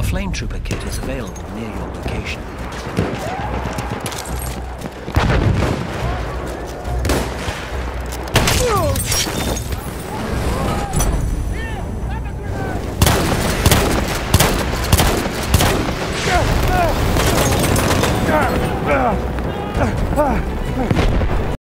Flame Trooper kit is available near your location.